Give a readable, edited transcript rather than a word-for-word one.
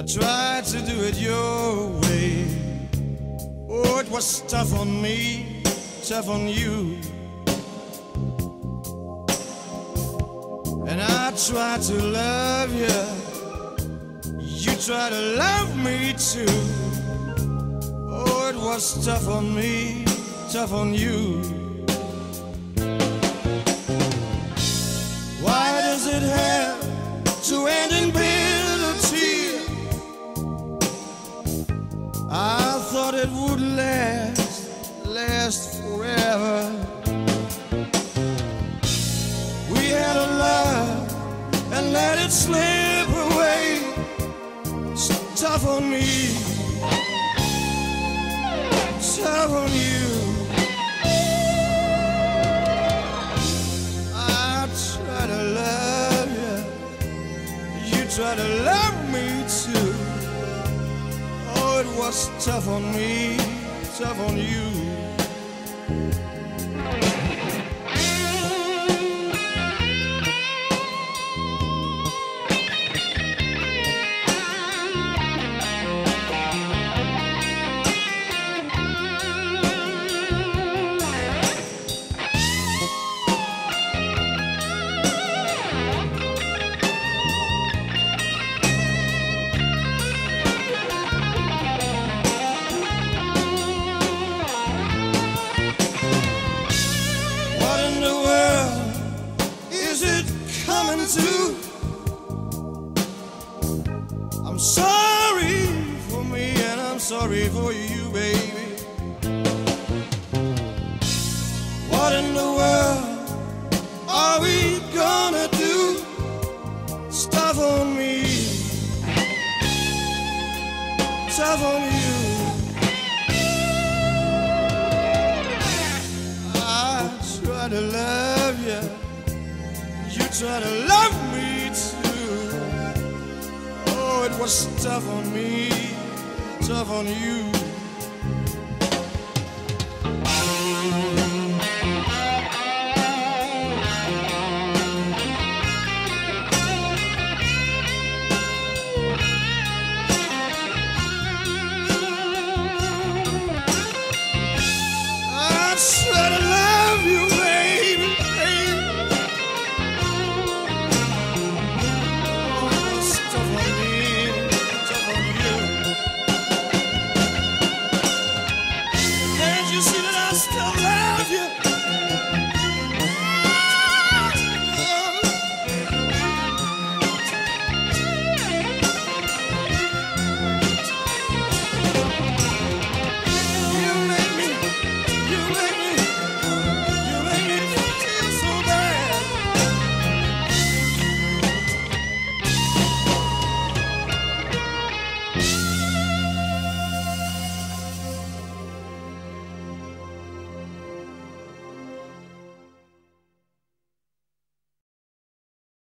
tried to do it your way. Oh, it was tough on me, tough on you. And I tried to love you, you tried to love me too. Oh, it was tough on me, tough on you. Why does it have to end in bitter tears? I thought it would last forever. We had a love and let it slip away. It's tough on me, tough on you. I try to love you, you try to love me too. Oh, it was tough on me, tough on you. To. I'm sorry for me and I'm sorry for you, baby. What in the world are we gonna do? Stuff on me, stuff on you. I try to love you, you try to love me too. Oh, it was tough on me, tough on you.